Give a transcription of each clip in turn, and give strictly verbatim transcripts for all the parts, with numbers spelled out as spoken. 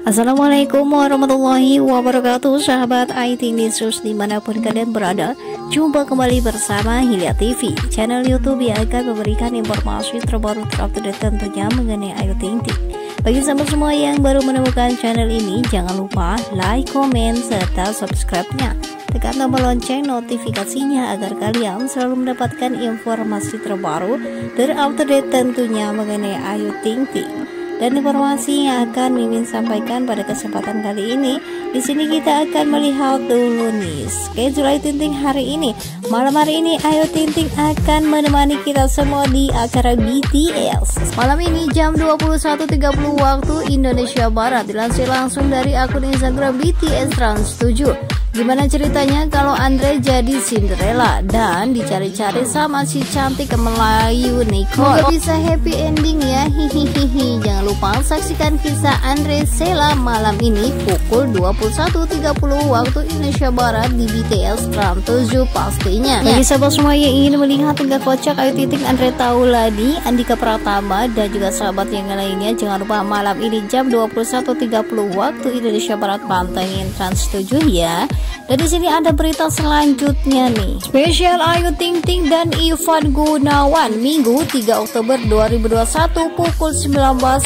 Assalamualaikum warahmatullahi wabarakatuh, sahabat I T News dimanapun kalian berada. Jumpa kembali bersama Hilya T V, channel YouTube yang akan memberikan informasi terbaru terupdate tentunya mengenai Ayu Ting Ting. Bagi sahabat semua yang baru menemukan channel ini, jangan lupa like, komen, serta subscribe-nya. Tekan tombol lonceng notifikasinya agar kalian selalu mendapatkan informasi terbaru terupdate tentunya mengenai Ayu Ting Ting. Dan informasi yang akan Mimin sampaikan pada kesempatan kali ini, di sini kita akan melihat dulu nih schedule Ayu Ting Ting hari ini. Malam hari ini Ayu Ting Ting akan menemani kita semua di acara B T S. Malam ini jam dua puluh satu tiga puluh waktu Indonesia Barat, dilansir langsung dari akun Instagram B T S Trans tujuh. Gimana ceritanya kalau Andre jadi Cinderella dan dicari-cari sama si cantik Melayu Nicole? Semoga bisa happy ending ya, hihihihi. Jangan lupa saksikan kisah Andre Sheila malam ini pukul dua puluh satu tiga puluh waktu Indonesia Barat di B T S Trans tujuh pastinya. Bagi sahabat semua yang ingin melihat tingkah kocak Ayu Ting Ting, Andre Taulani, Andika Pratama, dan juga sahabat yang lainnya, jangan lupa malam ini jam dua puluh satu tiga puluh waktu Indonesia Barat pantengin Trans tujuh ya. Dan di sini ada berita selanjutnya nih. Spesial Ayu Ting Ting dan Ivan Gunawan Minggu tiga Oktober dua ribu dua puluh satu pukul sembilan belas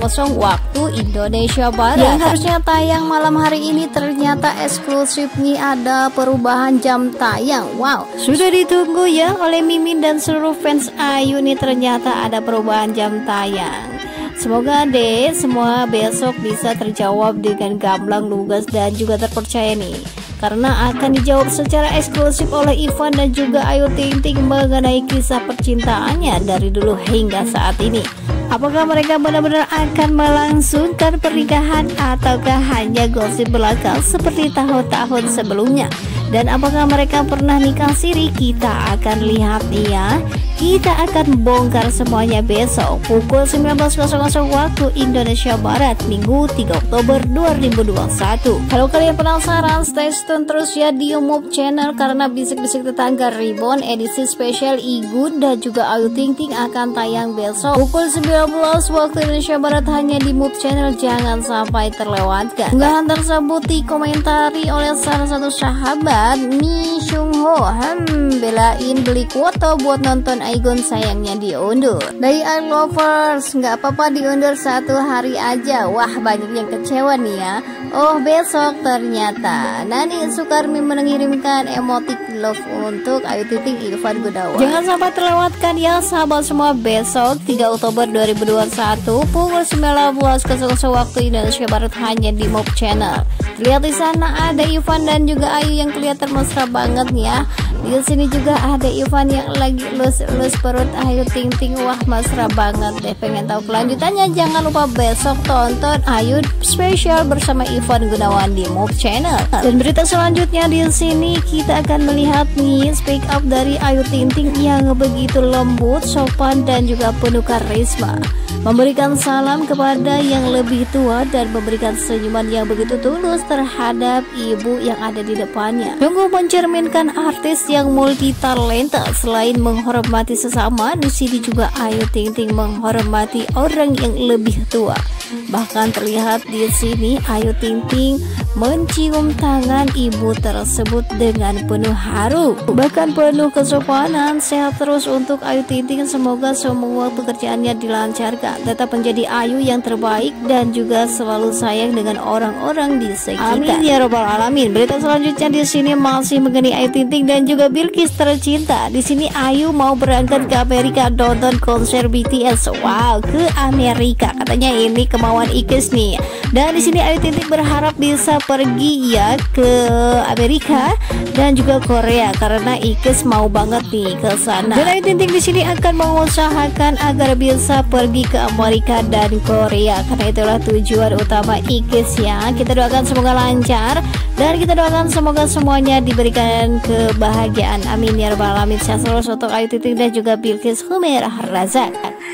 waktu Indonesia Barat. Yang harusnya tayang malam hari ini ternyata eksklusif nih, ada perubahan jam tayang. Wow, sudah ditunggu ya oleh Mimin dan seluruh fans Ayu nih, ternyata ada perubahan jam tayang. Semoga deh semua besok bisa terjawab dengan gamblang, lugas, dan juga terpercaya nih, karena akan dijawab secara eksklusif oleh Ivan dan juga Ayu Ting Ting mengenai kisah percintaannya dari dulu hingga saat ini. Apakah mereka benar-benar akan melangsungkan pernikahan ataukah hanya gosip belaka seperti tahun-tahun sebelumnya? Dan apakah mereka pernah nikah siri? Kita akan lihat ya. Kita akan bongkar semuanya besok pukul sembilan belas waktu Indonesia Barat Minggu tiga Oktober dua ribu dua puluh satu. Kalau kalian penasaran, stay tune terus ya di YouTube channel, karena bisik-bisik tetangga Reborn edisi spesial Igun dan juga Ayu Ting Ting akan tayang besok pukul sembilan belas waktu Indonesia Barat hanya di YouTube channel. Jangan sampai terlewatkan. Unggahan tersebut dikomentari oleh salah satu sahabat, Mi Sung Ho. Hmm, belain beli kuota buat nonton Igun, sayangnya diundur. Dari I Lovers, nggak apa-apa diundur satu hari aja. Wah, banyak yang kecewa nih ya. Oh, besok ternyata Nani Sukarmi mengirimkan emotik love untuk Ayu Ting Ting Ivan Gunawan. Jangan sampai terlewatkan ya sahabat semua, besok tiga Oktober dua ribu dua puluh satu pukul sembilan belas waktu Indonesia Barat hanya di Mob Channel. Lihat di sana ada Ivan dan juga Ayu yang kelihatan mesra banget nih ya. Di sini juga ada Ivan yang lagi lus-lus perut Ayu Ting Ting. Wah, mesra banget deh. Pengen tahu kelanjutannya? Jangan lupa besok tonton Ayu spesial bersama Ivan Gunawan di Mob Channel. Dan berita selanjutnya di sini kita akan melihat nih speak up dari Ayu Ting Ting yang begitu lembut, sopan, dan juga penuh karisma, memberikan salam kepada yang lebih tua dan memberikan senyuman yang begitu tulus terhadap ibu yang ada di depannya. Sungguh mencerminkan artis yang multi talenta. Selain menghormati sesama, di sini juga Ayu Ting Ting menghormati orang yang lebih tua. Bahkan terlihat di sini Ayu Ting Ting mencium tangan ibu tersebut dengan penuh haru, bahkan penuh kesopanan. Sehat terus untuk Ayu Ting Ting, semoga semua pekerjaannya dilancarkan, tetap menjadi Ayu yang terbaik dan juga selalu sayang dengan orang-orang di sekitar. Amin ya robbal alamin. Berita selanjutnya di sini masih mengenai Ayu Ting Ting dan juga Bilkis tercinta. Di sini Ayu mau berangkat ke Amerika nonton konser B T S. Wow, ke Amerika katanya, ini kemauan Ikis nih. Dan di sini Ayu Ting Ting berharap bisa pergi ya ke Amerika dan juga Korea, karena Ikis mau banget nih ke sana. Dan Ayu Ting Ting di sini akan mengusahakan agar bisa pergi ke Amerika dan Korea, karena itulah tujuan utama Ikis ya. Kita doakan semoga lancar dan kita doakan semoga semuanya diberikan kebahagiaan. Amin ya rabbal alamin. Sehat selalu untuk Ayu Ting Ting dan juga Bilkis Humairah Razak.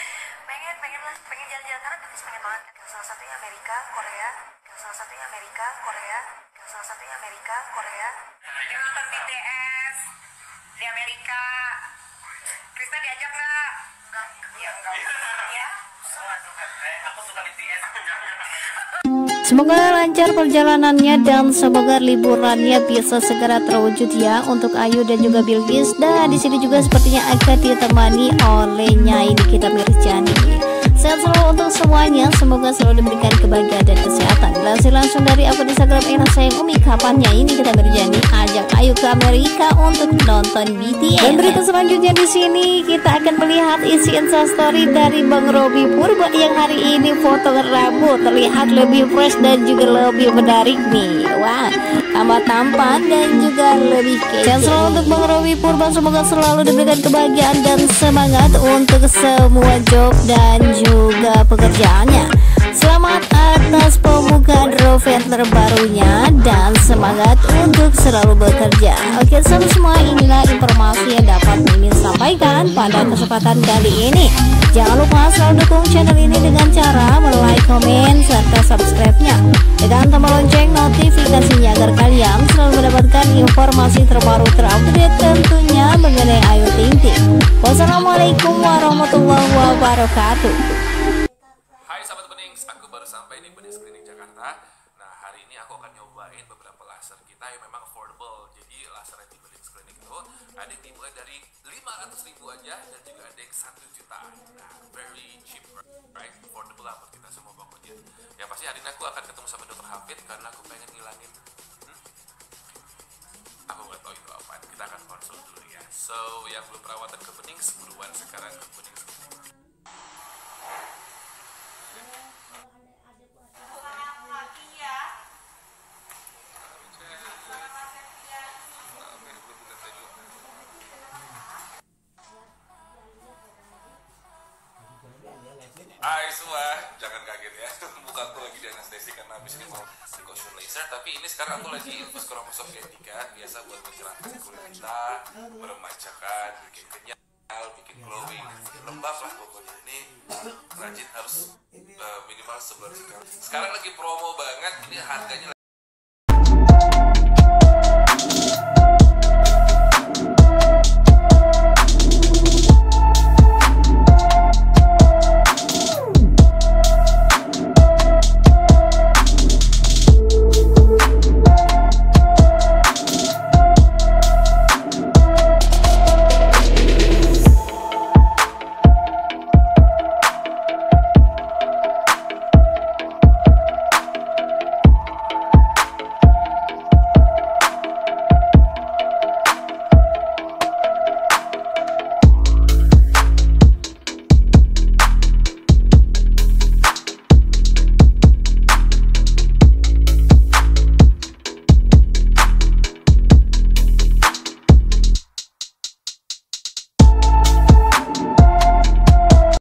Nonton B T S di Amerika. Krista diajak nggak? Enggak. Iya enggak. Ya. Aku suka B T S. Semoga lancar perjalanannya dan semoga liburannya bisa segera terwujud ya untuk Ayu dan juga Bilqis. Dan di sini juga sepertinya akan ditemani oleh Nyai Nikita Mirzani. Sehat selalu untuk semuanya, semoga selalu diberikan kebahagiaan dan kesehatan. Dilansir langsung dari akun Instagram Ena Sayang Umi, kapan Nyai Nikita Mirzani ajak Ayu ke Amerika untuk nonton B T S. Dan berita selanjutnya di sini kita akan melihat isi instastory dari Bang Robby Purba yang hari ini foto rambut terlihat lebih fresh dan juga lebih menarik nih. Wah, tambah tampan dan juga lebih kece. Sehat selalu untuk Bang Robby Purba, semoga selalu diberikan kebahagiaan dan semangat untuk semua job dan juga pekerjaannya. Selamat atas pembukaan Rovet terbarunya dan semangat untuk selalu bekerja. Oke sahabat semua, inilah informasi yang dapat Mimin sampaikan pada kesempatan kali ini. Jangan lupa selalu dukung channel ini dengan cara like, komen, serta subscribe-nya. Tekan tombol lonceng notifikasinya agar kalian selalu mendapatkan informasi terbaru terupdate tentunya mengenai Ayu Ting Ting. Wassalamualaikum warahmatullahi wabarakatuh. Hai sahabat Benings, aku baru sampai di Benings Klinik Jakarta. Nah hari ini aku akan nyobain beberapa laser kita yang memang affordable. Jadi laser di Benings Klinik itu ada yang dimulai dari lima ratus ribu aja dan juga ada yang satu juta. Nah very cheap, right? Affordable lah buat kita semua pokoknya. Ya pasti hari ini aku akan ketemu sama dokter Hafid karena aku pengen ngilangin hmm? Aku nggak tahu itu apa. Kita akan konsul dulu ya. So yang belum perawatan ke Benings, buruan sekarang ke Benings Klinik. Hai semua, jangan kaget ya. Muka aku lagi di anestesi karena habis ini mau precaution laser. Tapi ini sekarang aku lagi infus kromosofetika, biasa buat mencerahkan kulit kita, meremajakan, bikin kenyal, bikin glowing, bikin lembab lah pokoknya. Ini rajin harus uh, minimal sebulan sekali. Sekarang lagi promo banget, ini harganya